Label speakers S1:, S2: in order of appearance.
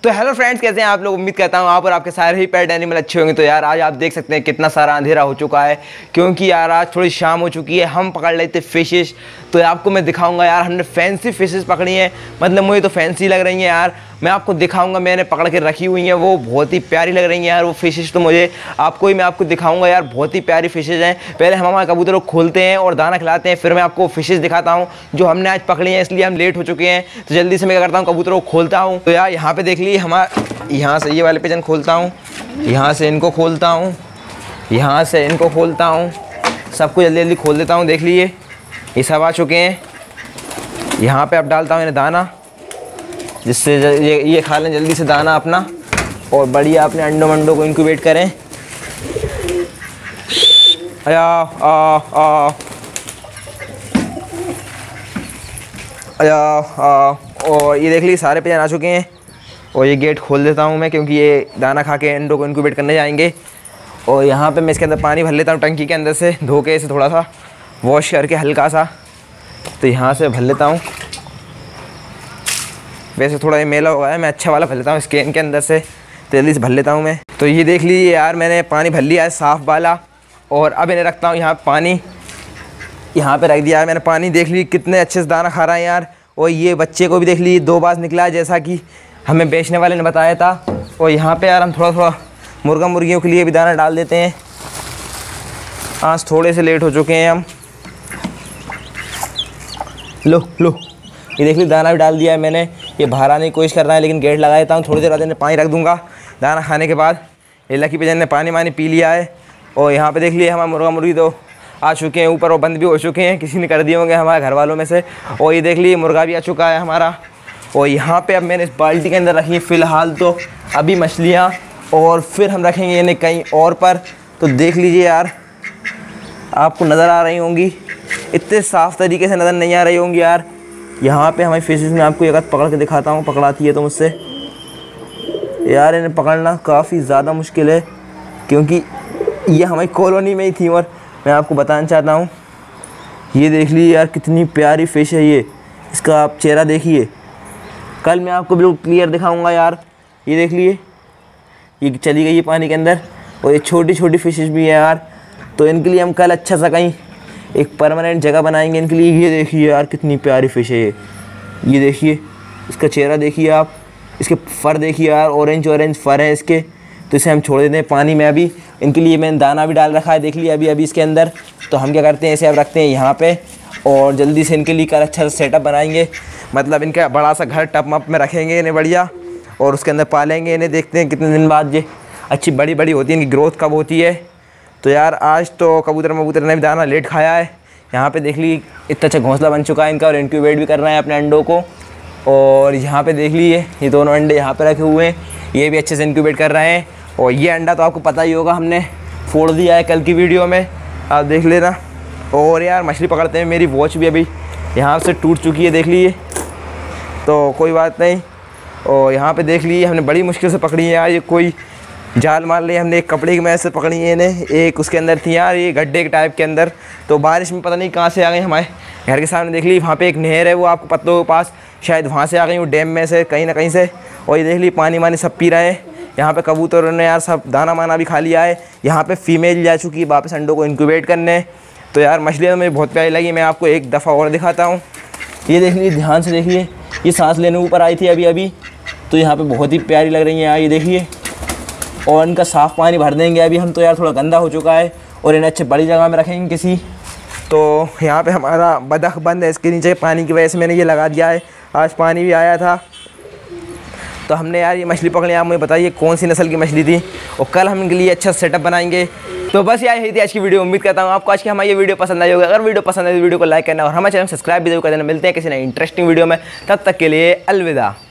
S1: तो hello friends, कैसे हैं आप लोग। उम्मीद करता हूँ आप और आपके सारे ही पेट एनिमल अच्छे होंगे। तो यार आज आप देख सकते हैं कितना सारा अंधेरा हो चुका है, क्योंकि यार आज थोड़ी शाम हो चुकी है। हम पकड़ लेते फिशेस, तो आपको मैं दिखाऊंगा यार हमने फैंसी फिशेस पकड़ी हैं। मतलब मुझे तो फैंसी लग रही हैं यार, मैं आपको दिखाऊंगा। मैंने पकड़ के रखी हुई हैं, वो बहुत ही प्यारी लग रही हैं यार वो फिशेस। तो मैं आपको दिखाऊंगा यार, बहुत ही प्यारी फिशेस हैं। पहले हम हमारे कबूतरों को खोलते हैं और दाना खिलाते हैं, फिर मैं आपको फिशेस दिखाता हूँ जो हमने आज पकड़ी हैं। इसलिए हम लेट हो चुके हैं, तो जल्दी से मैं क्या करता हूँ, कबूतरों को खोलता हूँ। तो यार यहाँ पे देख लीजिए, यहाँ से ये वाले पिजन खोलता हूँ, यहाँ से इनको खोलता हूँ, यहाँ से इनको खोलता हूँ, सबको जल्दी जल्दी खोल देता हूँ। देख लीजिए ये सब आ चुके हैं। यहाँ पे अब डालता हूँ इन्हें दाना, जिससे ये खा लें जल्दी से दाना अपना, और बढ़िया अपने अंडों मंडों को इंक्यूबेट करें। आया और ये देख लीजिए सारे पिजन आ चुके हैं। और ये गेट खोल देता हूँ मैं, क्योंकि ये दाना खा के अंडों को इंक्यूबेट करने जाएंगे। और यहाँ पे मैं इसके अंदर पानी भर लेता हूँ टंकी के अंदर से, धो के इसे थोड़ा सा वॉश करके हल्का सा। तो यहाँ से भर लेता हूँ, वैसे थोड़ा ये मेला हो गया है, मैं अच्छा वाला भर लेता हूँ स्कैन के अंदर से। तो जल्दी से भर लेता हूँ मैं। तो ये देख लीजिए यार, मैंने पानी भर लिया है साफ़ वाला। और अब इन्हें रखता हूँ यहाँ पानी, यहाँ पे रख दिया है मैंने पानी। देख लीजिए कितने अच्छे से दाना खा रहा है यार। और ये बच्चे को भी देख लीजिए 2 बार निकला है, जैसा कि हमें बेचने वाले ने बताया था। और यहाँ पे यार हम थोड़ा थोड़ा मुर्गा मुर्गियों के लिए भी दाना डाल देते हैं। आज थोड़े से लेट हो चुके हैं हम। लो ये देख लीजिए दाना भी डाल दिया है मैंने। ये बाहर आने की कोशिश कर रहा है, लेकिन गेट लगा देता हूँ। थोड़ी देर बाद इन्हें पानी रख दूँगा दाना खाने के बाद। ये लकी पिजन ने पानी वानी पी लिया है। और यहाँ पे देख लिए हमारे मुर्गा मुर्गी तो आ चुके हैं ऊपर, और बंद भी हो चुके हैं, किसी ने कर दिए होंगे हमारे घर वालों में से। और ये देख लीजिए मुर्गा भी आ चुका है हमारा। और यहाँ पे अब मैंने इस बाल्टी के अंदर रखी है फ़िलहाल तो अभी मछलियाँ, और फिर हम रखेंगे इन्हें कहीं और पर। तो देख लीजिए यार, आपको नज़र आ रही होंगी, इतने साफ़ तरीके से नज़र नहीं आ रही होंगी यार। यहाँ पे हमारी फिशेस में आपको एक पकड़ के दिखाता हूँ, पकड़ाती है तो मुझसे यार। इन्हें पकड़ना काफ़ी ज़्यादा मुश्किल है, क्योंकि ये हमारी कॉलोनी में ही थी। और मैं आपको बताना चाहता हूँ, ये देख लीजिए यार कितनी प्यारी फ़िश है ये। इसका आप चेहरा देखिए, कल मैं आपको बिल्कुल क्लियर दिखाऊंगा यार। ये देख लिए ये चली गई है पानी के अंदर। और ये छोटी छोटी फिशेस भी हैं यार, तो इनके लिए हम कल अच्छा सा कहीं एक परमानेंट जगह बनाएंगे इनके लिए। ये देखिए यार कितनी प्यारी फ़िश है ये देखिए इसका चेहरा देखिए आप, इसके फ़र देखिए यार, ऑरेंज फ़र है इसके। तो इसे हम छोड़ देते हैं पानी में अभी। इनके लिए मैंने दाना भी डाल रखा है, देख लिया अभी इसके अंदर। तो हम क्या करते हैं, इसे अब रखते हैं यहाँ पे, और जल्दी से इनके लिए कल अच्छा सा सेटअप बनाएंगे। मतलब इनका बड़ा सा घर टप मप में रखेंगे इन्हें बढ़िया, और उसके अंदर पालेंगे इन्हें। देखते हैं कितने दिन बाद ये अच्छी बड़ी बड़ी होती है, इनकी ग्रोथ कब होती है। तो यार आज तो कबूतर ने भी दाना लेट खाया है। यहाँ पे देख ली इतना अच्छा घोंसला बन चुका है इनका, और इंक्यूबेट भी कर रहे हैं अपने अंडों को। और यहाँ पे देख लीजिए ये दोनों अंडे यहाँ पे रखे हुए हैं, ये भी अच्छे से इंक्यूबेट कर रहे हैं। और ये अंडा तो आपको पता ही होगा, हमने फोड़ दिया है कल की वीडियो में, आप देख लेना। और यार मछली पकड़ते हैं, मेरी वॉच भी अभी यहाँ से टूट चुकी है, देख लीजिए, तो कोई बात नहीं। और यहाँ पे देख लीजिए हमने बड़ी मुश्किल से पकड़ी है यार। ये कोई जाल मार ली हमने, एक कपड़े की मदद से पकड़ी है इन्हें, एक उसके अंदर थी यार, ये गड्ढे के टाइप के अंदर। तो बारिश में पता नहीं कहाँ से आ गई, हमारे घर के सामने देख ली वहाँ पे एक नहर है, वो आपको पत्तों के पास, शायद वहाँ से आ गई वो डैम में से कहीं ना कहीं से। और ये देख ली पानी वानी सब पी रहे हैं। यहाँ पे कबूतरों ने यार सब दाना माना भी खा लिया है। यहाँ पे फीमेल जा चुकी है वापस अंडों को इंक्यूबेट करने। तो यार मछलियाँ मुझे बहुत प्यारी लगी, मैं आपको एक दफ़ा और दिखाता हूँ। ये देख लीजिए, ध्यान से देखिए, ये सांस लेने ऊपर आई थी अभी। तो यहाँ पे बहुत ही प्यारी लग रही है यार, ये देखिए। और इनका साफ़ पानी भर देंगे अभी हम, तो यार थोड़ा गंदा हो चुका है, और इन्हें अच्छे बड़ी जगह में रखेंगे किसी। तो यहाँ पे हमारा बतख बंद है, इसके नीचे पानी की वजह से मैंने ये लगा दिया है। आज पानी भी आया था, तो हमने यार ये मछली पकड़ी। आप मुझे बताइए कौन सी नस्ल की मछली थी, और कल हम इनके लिए अच्छा सेटअप बनाएंगे। तो बस यार यही थी आज की वीडियो। उम्मीद करता हूँ आपको आज की हमारी ये वीडियो पसंद आई होगी। अगर वीडियो पसंद आई तो वीडियो को लाइक करना और हमारे चैनल सब्सक्राइब भी जरूर कर देना। मिलते हैं किसी नई इंटरेस्टिंग वीडियो में, तब तक के लिए अलविदा।